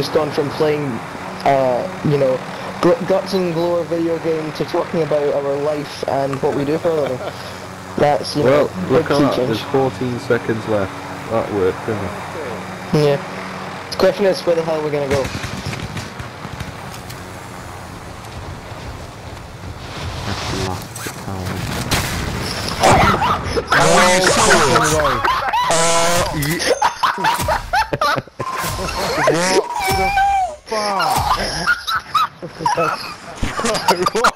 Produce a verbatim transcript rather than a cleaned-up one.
just gone from playing, uh, you know, guts and glory video game to talking about our life and what we do for a living. That's, you well, know, look big at sea that, change. there's fourteen seconds left. That worked, didn't it? Yeah. The question is, where the hell are we gonna go? What the fuck?